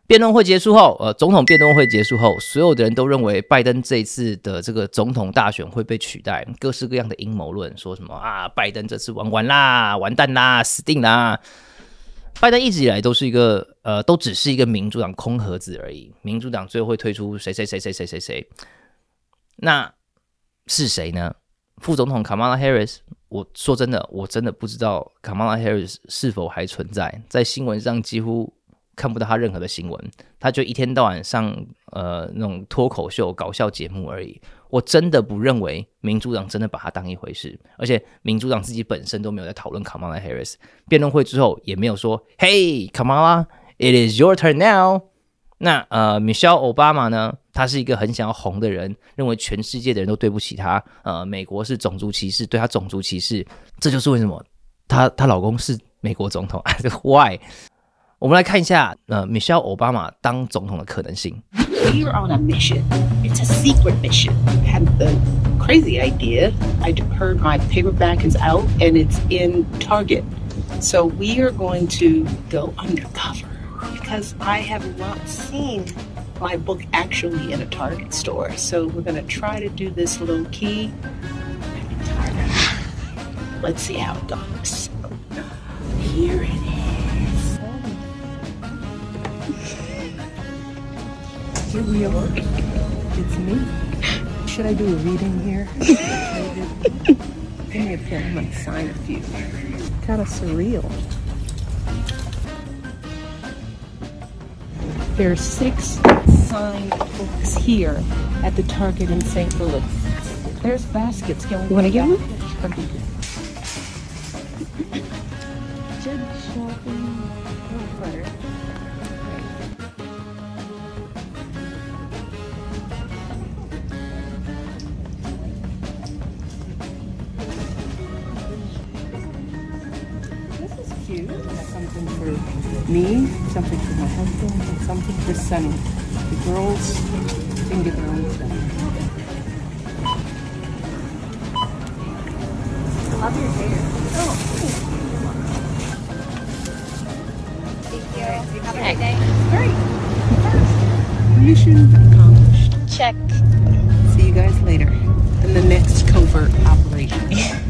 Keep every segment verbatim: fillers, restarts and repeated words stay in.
辩论会结束后，呃，总统辩论会结束后，所有的人都认为拜登这一次的这个总统大选会被取代，各式各样的阴谋论，说什么啊，拜登这次玩完啦，完蛋啦，死定啦。拜登一直以来都是一个，呃，都只是一个民主党空盒子而已。民主党最后会推出谁谁谁谁谁谁谁，那是谁呢？副总统 Kamala Harris， 我说真的，我真的不知道 Kamala Harris 是否还存在，在新闻上几乎看不到他任何的新闻，他就一天到晚上呃那种脱口秀搞笑节目而已。我真的不认为民主党真的把他当一回事，而且民主党自己本身都没有在讨论 Kamala Harris。辩论会之后也没有说 Hey Kamala it is your turn now。 那呃 Michelle Obama 呢，他是一个很想要红的人，认为全世界的人都对不起他，呃美国是种族歧视，对他种族歧视，这就是为什么她她老公是美国总统Why？我们来看一下，呃 ，Michelle Obama 当总统的可能性。 We're on a mission. It's a secret mission. I had the crazy idea. I heard my paperback is out and it's in Target. So we are going to go undercover because I have not seen my book actually in a Target store. So we're going to try to do this low key. Let's see how it goes. Here it is. Here we are. It's me. Should I do a reading here? Give me a pen. I'm going to sign a few. Kind of surreal. There are six signed books here at the Target in Saint Louis. There's baskets. Can we you want to get one? Okay. Judge shopping. Oh, butter. Something for me, something for my husband, and something for Sunny. The girls can get their own stuff. I love your hair. Oh, Thank you. Have a great day. Great. Mission accomplished. Check. See you guys later in the next covert operation.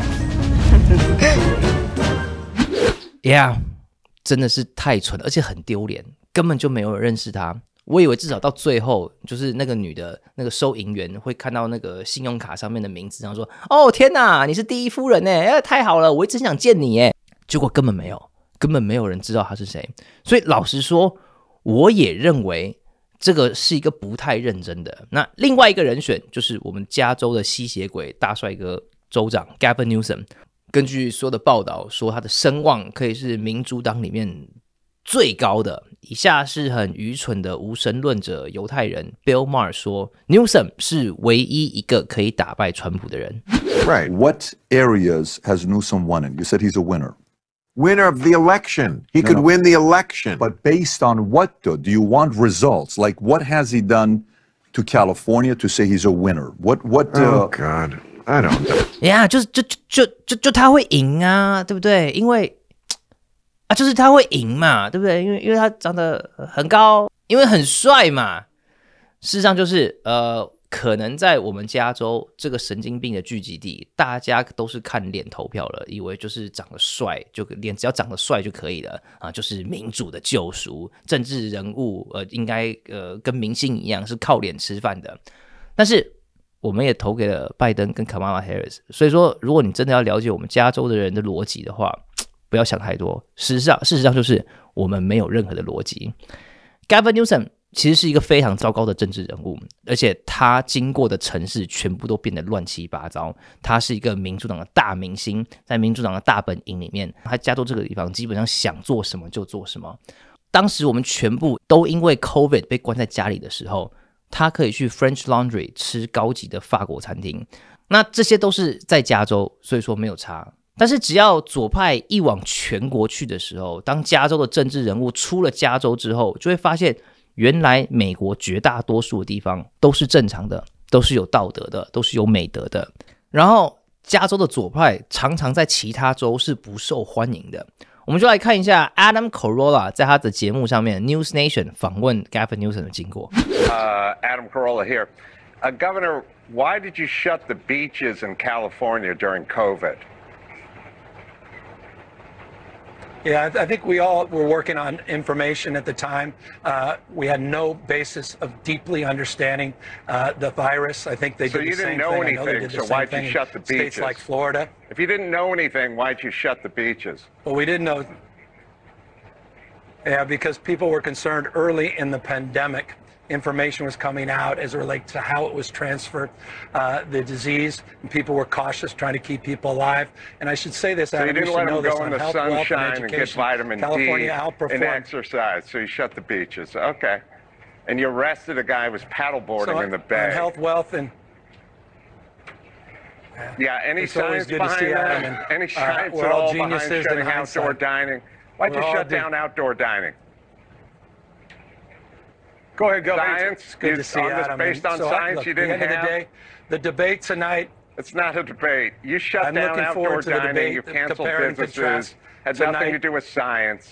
Yeah， 真的是太蠢了，而且很丢脸，根本就没有人认识他。我以为至少到最后，就是那个女的那个收银员会看到那个信用卡上面的名字，然后说：“哦天哪，你是第一夫人哎，哎太好了，我一直想见你哎。”结果根本没有，根本没有人知道他是谁。所以老实说，我也认为这个是一个不太认真的。那另外一个人选就是我们加州的吸血鬼大帅哥州长 Gavin Newsom。根据所有的报道说，他的声望可以是民主党里面最高的。以下是很愚蠢的无神论者犹太人 Bill Maher 说 Newsom 是唯一一个可以打败川普的人。 Right. What areas has Newsom won in? You said he's a winner. Winner of the election. He No, could no. win the election. But based on what, though? Do you want results? Like, what has he done to California to say he's a winner? What, what, oh, uh, God. I don't know. 呀、yeah, 就就就就就他会赢啊，对不对？因为啊，就是他会赢嘛，对不对？因为因为他长得很高，因为很帅嘛。事实上就是呃，可能在我们加州这个神经病的聚集地，大家都是看脸投票了，以为就是长得帅，就脸只要长得帅就可以了啊，就是民主的救赎，政治人物呃应该呃跟明星一样是靠脸吃饭的，但是。我们也投给了拜登跟 Kamala Harris， 所以说，如果你真的要了解我们加州的人的逻辑的话，不要想太多。事实上，事实上就是我们没有任何的逻辑。Gavin Newsom 其实是一个非常糟糕的政治人物，而且他经过的城市全部都变得乱七八糟。他是一个民主党的大明星，在民主党的大本营里面，他加州这个地方基本上想做什么就做什么。当时我们全部都因为 COVID 被关在家里的时候。他可以去 French Laundry 吃高级的法国餐厅，那这些都是在加州，所以说没有差。但是只要左派一往全国去的时候，当加州的政治人物出了加州之后，就会发现原来美国绝大多数的地方都是正常的，都是有道德的，都是有美德的。然后加州的左派常常在其他州是不受欢迎的。 我们就来看一下 Adam Carolla 在他的节目上面 News Nation 访问 Gavin Newsom 的经过。 Uh, Adam Carolla here. Uh, Governor, why did you shut the beaches in California during COVID? Yeah, I think we all were working on information at the time. Uh, we had no basis of deeply understanding uh, the virus. I think they So did you the same didn't know thing. I know they anything, did the so same why'd you thing in shut the states beaches? like Florida. If you didn't know anything, why'd you shut the beaches? But we didn't know. Yeah, because people were concerned early in the pandemic. Information was coming out as it relates to how it was transferred, uh, the disease, and people were cautious, trying to keep people alive. And I should say this, So Adam, you you didn't should let know them this go in on the health, wealth, and sunshine and get education. vitamin California D outperformed. and exercise, so you shut the beaches. Okay. And you arrested a guy who was paddleboarding So in the on bay. health, wealth, and Yeah, any It's always science good to see behind Adam, that? and, Any uh, science we're at all all behind geniuses shutting in outdoor hindsight. dining? Why'd you We're all shut de- down outdoor dining? Go ahead, go ahead. Science? It's good You- to see on this- Adam. based And on so, science look, you at the didn't end have? of the day, the debate tonight. It's not a debate. You shut I'm down looking outdoor forward to the dining. debate, You canceled compare and businesses. contrast Had tonight. nothing to do with science.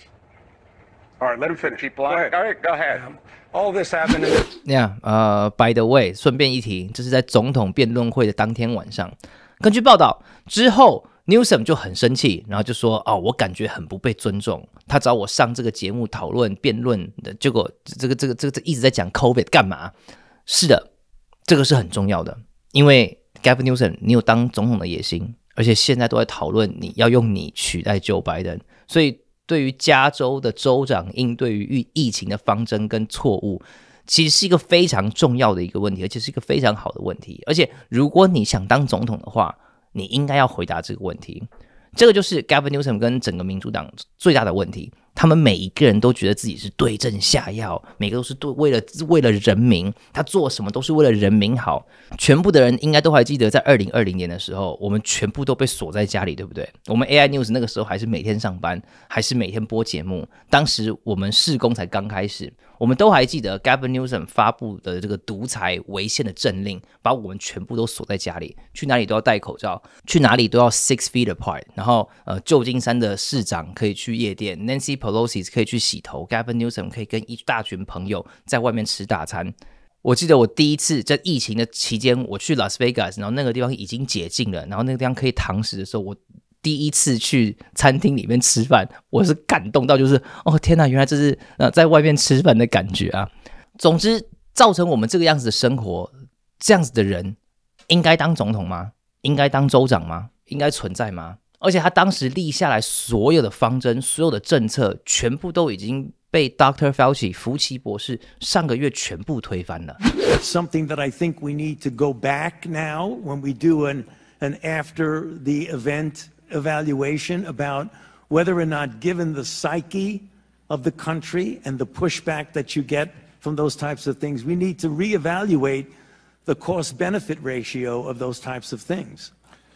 All right, let him finish. People, all right, all right, go ahead. Um, all this happened in the Yeah,呃、uh, ，by the way， 顺便一提，这是在总统辩论会的当天晚上。根据报道之后 ，Newsom 就很生气，然后就说：“哦，我感觉很不被尊重。他找我上这个节目讨论辩论的结果，这个这个这个这个一直在讲 COVID 干嘛？是的，这个是很重要的，因为 Gavin Newsom 你有当总统的野心，而且现在都在讨论你要用你取代 Joe Biden， 所以对于加州的州长应对于疫情的方针跟错误。”其实是一个非常重要的一个问题，而且是一个非常好的问题。而且，如果你想当总统的话，你应该要回答这个问题。这个就是 Gavin Newsom 跟整个民主党最大的问题。他们每一个人都觉得自己是对症下药，每个都是对为了为了人民，他做什么都是为了人民好。全部的人应该都还记得，在二零二零年的时候，我们全部都被锁在家里，对不对？我们 A I News 那个时候还是每天上班，还是每天播节目。当时我们试工才刚开始。我们都还记得 Gavin Newsom 发布的这个独裁违宪的政令，把我们全部都锁在家里，去哪里都要戴口罩，去哪里都要 six feet apart。然后，呃，旧金山的市长可以去夜店 ，Nancy Pelosi 可以去洗头 ，Gavin Newsom 可以跟一大群朋友在外面吃大餐。我记得我第一次在疫情的期间，我去 Las Vegas， 然后那个地方已经解禁了，然后那个地方可以堂食的时候，我第一次去餐厅里面吃饭，我是感动到就是哦天哪，原来这是呃在外面吃饭的感觉啊！总之，造成我们这个样子的生活，这样子的人，应该当总统吗？应该当州长吗？应该存在吗？而且他当时立下来所有的方针、所有的政策，全部都已经被 Doctor Fauci 福奇博士上个月全部推翻了。 That's something that I think we need to go back now when we do an an after the event evaluation about whether or not, given the psyche of the country and the pushback that you get from those types of things, we need to reevaluate the cost-benefit ratio of those types of things.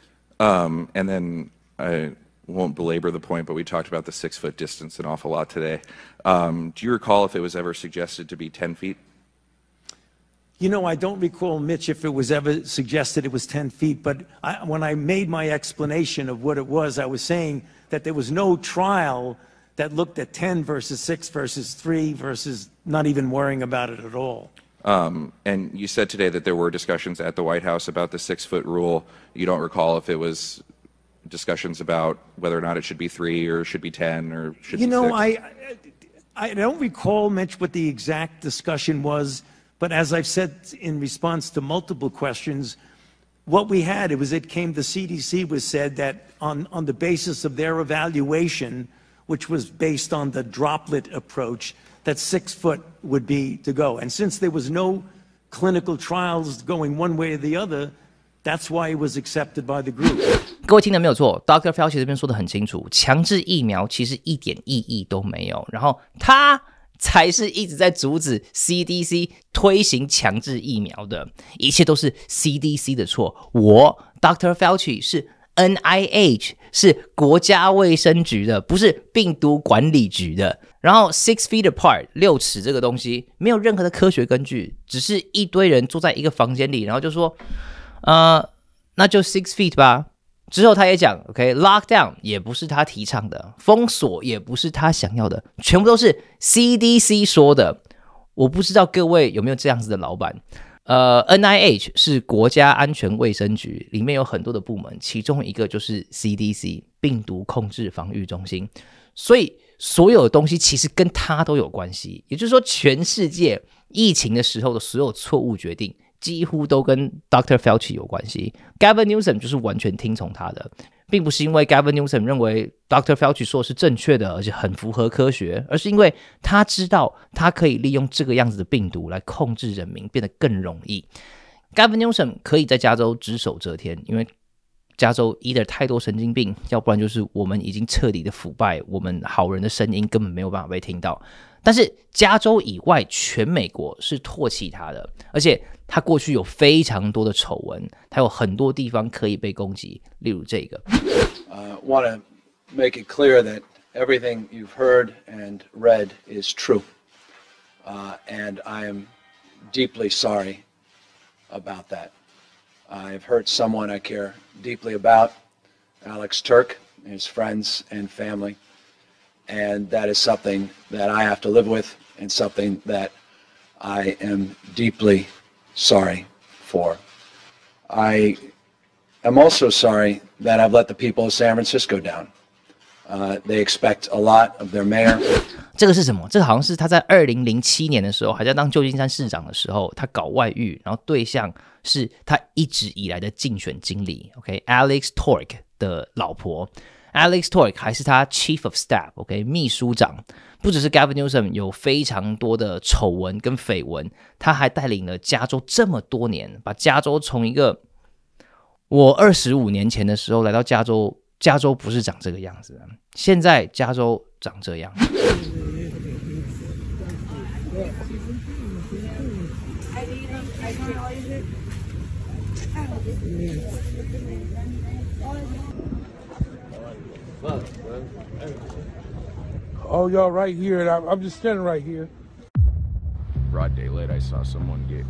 Um, and then I won't belabor the point, but we talked about the six-foot distance an awful lot today. Um, do you recall if it was ever suggested to be ten feet? You know, I don't recall, Mitch, if it was ever suggested it was ten feet, but I, when I made my explanation of what it was, I was saying that there was no trial that looked at ten versus six versus three versus not even worrying about it at all. Um, and you said today that there were discussions at the White House about the six-foot rule. You don't recall if it was discussions about whether or not it should be three or should be ten or should you be know, six? I, I don't recall, Mitch, what the exact discussion was. But as I've said in response to multiple questions, what we had, it was it came, the C D C was said that on, on the basis of their evaluation, which was based on the droplet approach, that six foot would be to go. And since there was no clinical trials going one way or the other, that's why it was accepted by the group. 各位听得没有错 ，Doctor Fauci 这边说的很清楚，强制疫苗其实一点意义都没有。然后他才是一直在阻止 C D C 推行强制疫苗的，一切都是 C D C 的错。我 Doctor Fauci 是 N I H 是国家卫生局的，不是病毒管理局的。然后 six feet apart 六尺这个东西没有任何的科学根据，只是一堆人坐在一个房间里，然后就说，呃，那就 six feet 吧。 之后他也讲 ，OK， lockdown 也不是他提倡的，封锁也不是他想要的，全部都是 C D C 说的。我不知道各位有没有这样子的老板？呃 ，N I H 是国家安全卫生局，里面有很多的部门，其中一个就是 C D C 病毒控制防御中心，所以所有的东西其实跟他都有关系。也就是说，全世界疫情的时候的所有错误决定，几乎都跟 Doctor Fauci 有关系。Gavin Newsom 就是完全听从他的，并不是因为 Gavin Newsom 认为 Doctor Fauci 说的是正确的，而且很符合科学，而是因为他知道他可以利用这个样子的病毒来控制人民，变得更容易。Gavin Newsom 可以在加州只手遮天，因为加州 either 太多神经病，要不然就是我们已经彻底的腐败，我们好人的声音根本没有办法被听到。但是加州以外，全美国是唾弃他的，而且他过去有非常多的丑闻，他有很多地方可以被攻击，例如这个。 Uh, want to make it clear that everything you've heard and read is true, uh, and I am deeply sorry about that. I've hurt someone I care deeply about, Alex Turk, his friends and family. And that is something that I have to live with and something that I am deeply sorry for. I am also sorry that I've let the people of San Francisco down. Uh, they expect a lot of their mayor. 这个是什么？这个好像是他在二零零七年的时候，还在当旧金山市长的时候，他搞外遇，然后对象是他一直以来的竞选经理 ，OK，Alex Tork 的老婆。Alex Tork 还是他 Chief of Staff，OK， 秘书长。不只是 Gavin Newsom 有非常多的丑闻跟绯闻，他还带领了加州这么多年，把加州从一个我二十五年前的时候来到加州，加州不是长这个样子的，现在加州长这样。 Oh, y'all right here, and I'm, I'm just standing right here. Broad daylight, I saw someone get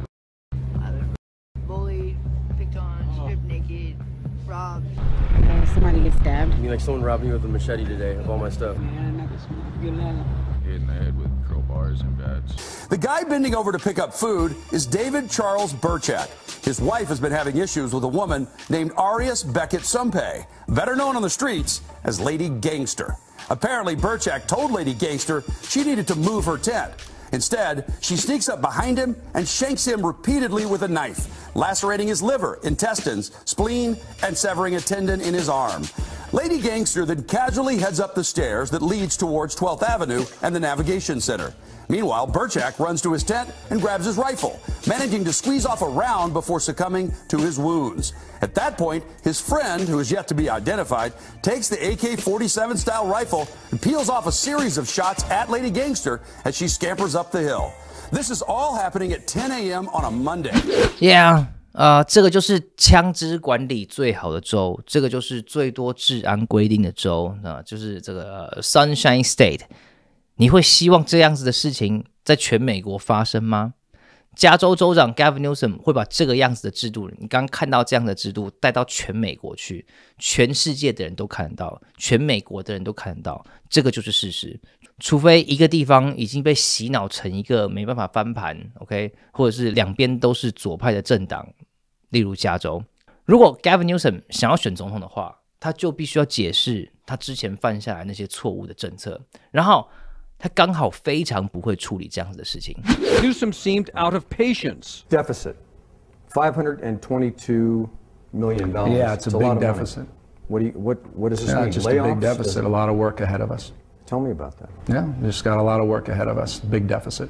bullied, picked on, stripped naked, robbed. Uh, somebody get stabbed. I mean, like someone robbed me with a machete today of all my stuff. hit in the head with crowbars and bats. The guy bending over to pick up food is David Charles Burchak. His wife has been having issues with a woman named Arias Beckett Sumpay, better known on the streets as Lady Gangster. Apparently, Burchak told Lady Gangster she needed to move her tent. Instead, she sneaks up behind him and shanks him repeatedly with a knife, lacerating his liver, intestines, spleen, and severing a tendon in his arm. Lady Gangster then casually heads up the stairs that leads towards twelfth Avenue and the Navigation Center. Meanwhile, Burchak runs to his tent and grabs his rifle, managing to squeeze off a round before succumbing to his wounds. At that point, his friend, who is yet to be identified, takes the A K forty-seven style rifle and peels off a series of shots at Lady Gangster as she scampers up the hill. This is all happening at ten a m on a Monday. Yeah. 呃，这个就是枪支管理最好的州，这个就是最多治安规定的州，呃，就是这个、呃、Sunshine State。你会希望这样子的事情在全美国发生吗？加州州长 Gavin Newsom 会把这个样子的制度，你刚刚看到这样的制度带到全美国去，全世界的人都看得到，全美国的人都看得到，这个就是事实。除非一个地方已经被洗脑成一个没办法翻盘 ，OK， 或者是两边都是左派的政党，例如加州。如果 Gavin Newsom 想要选总统的话，他就必须要解释他之前犯下来那些错误的政策，然后他刚好非常不会处理这样子的事情。 Newsom seemed out of patience. Deficit, five hundred twenty-two million dollars. Yeah, it's a big deficit. What do you what what does this It's not mean? just a Layoffs? big deficit. A lot of work ahead of us. Tell me about that. Yeah, just got a lot of work ahead of us. Big deficit.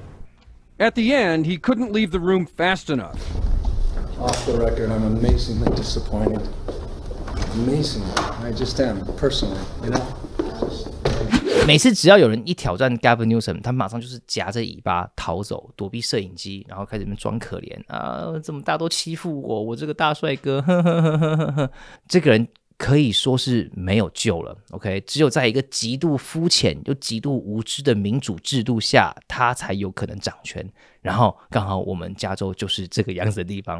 At the end, he couldn't leave the room fast enough. Off the record, I'm amazingly disappointed. Amazingly, I just am personally, you know. 每次只要有人一挑战 Gavin Newsom， 他马上就是夹着尾巴逃走，躲避摄影机，然后开始装可怜啊！怎么大家都欺负我？我这个大帅哥，呵呵呵呵呵，这个人可以说是没有救了。OK， 只有在一个极度肤浅又极度无知的民主制度下，他才有可能掌权。然后刚好我们加州就是这个样子的地方。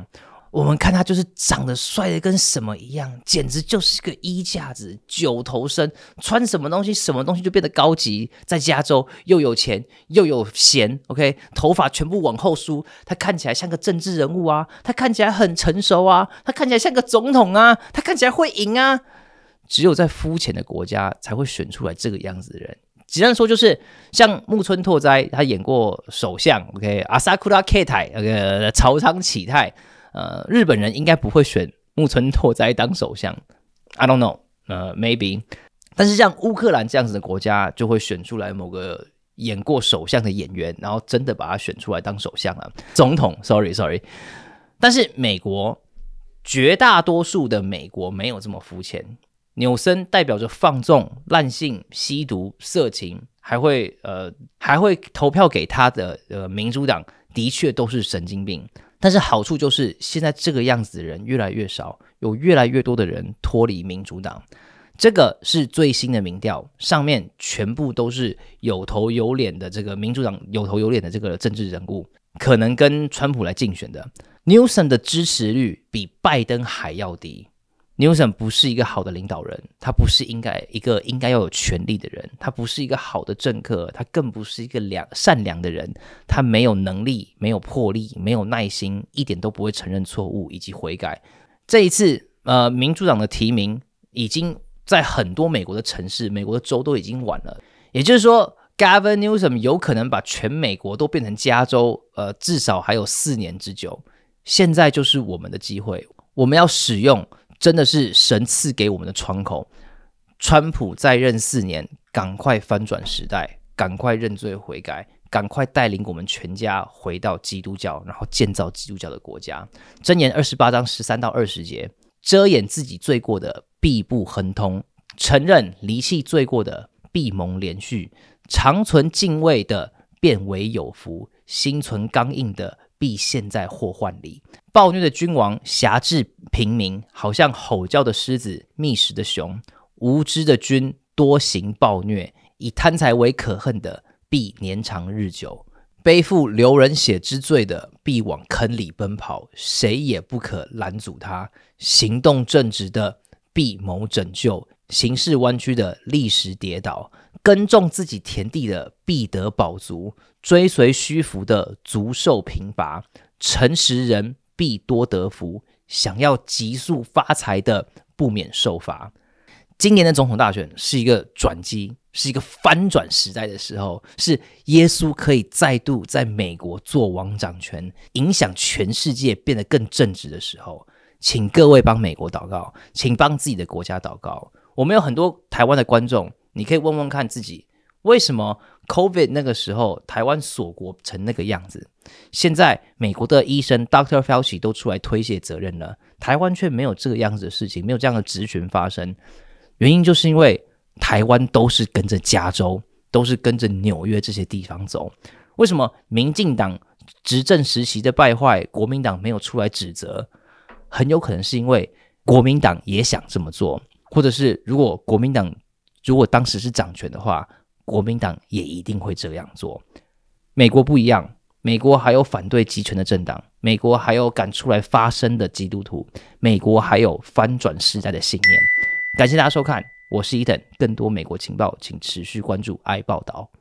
我们看他就是长得帅的跟什么一样，简直就是个衣架子、九头身，穿什么东西什么东西就变得高级。在加州又有钱又有闲 ，OK， 头发全部往后梳，他看起来像个政治人物啊，他看起来很成熟啊，他看起来像个总统啊，他看起来会赢啊。只有在肤浅的国家才会选出来这个样子的人。简单说就是像木村拓哉，他演过首相 ，OK， Asakura Ketai， 那个朝仓启太。呃，日本人应该不会选木村拓哉当首相 ，I don't know， 呃 ，maybe。但是像乌克兰这样子的国家，就会选出来某个演过首相的演员，然后真的把他选出来当首相啊，总统 ，sorry sorry。但是美国绝大多数的美国没有这么肤浅，纽森代表着放纵、滥性、吸毒、色情，还会呃还会投票给他的呃民主党，的确都是神经病。但是好处就是现在这个样子的人越来越少，有越来越多的人脱离民主党。这个是最新的民调，上面全部都是有头有脸的这个民主党有头有脸的这个政治人物，可能跟川普来竞选的。Newsom 的支持率比拜登还要低。Newsom 不是一个好的领导人，他不是应该一个应该要有权力的人，他不是一个好的政客，他更不是一个良善良的人，他没有能力，没有魄力，没有耐心，一点都不会承认错误以及悔改。这一次，呃，民主党的提名已经在很多美国的城市、美国的州都已经完了，也就是说 ，Gavin Newsom 有可能把全美国都变成加州，呃，至少还有四年之久。现在就是我们的机会，我们要使用。真的是神赐给我们的窗口。川普在任四年，赶快翻转时代，赶快认罪悔改，赶快带领我们全家回到基督教，然后建造基督教的国家。箴言二十八章十三到二十节，遮掩自己罪过的必不亨通，承认离弃罪过的必蒙连续，长存敬畏的便为有福，心存刚硬的必陷在祸患里。暴虐的君王辖制平民，好像吼叫的狮子，觅食的熊。无知的君多行暴虐，以贪财为可恨的，必年长日久。背负流人血之罪的，必往坑里奔跑，谁也不可拦阻他。行动正直的，必谋拯救；行事弯曲的，立时跌倒。耕种自己田地的，必得饱足；追随虚浮的，足受贫乏。诚实人必多得福，想要急速发财的，不免受罚。今年的总统大选是一个转机，是一个翻转时代的时候，是耶稣可以再度在美国做王掌权，影响全世界变得更正直的时候。请各位帮美国祷告，请帮自己的国家祷告。我们有很多台湾的观众，你可以问问看自己，为什么 COVID 那个时候台湾锁国成那个样子？现在美国的医生 Doctor Fauci 都出来推卸责任了，台湾却没有这个样子的事情，没有这样的质询发生。原因就是因为台湾都是跟着加州，都是跟着纽约这些地方走。为什么民进党执政时期的败坏，国民党没有出来指责？很有可能是因为国民党也想这么做，或者是如果国民党如果当时是掌权的话，国民党也一定会这样做。美国不一样，美国还有反对集权的政党，美国还有敢出来发声的基督徒，美国还有翻转时代的信念。感谢大家收看，我是伊登，更多美国情报请持续关注爱报道。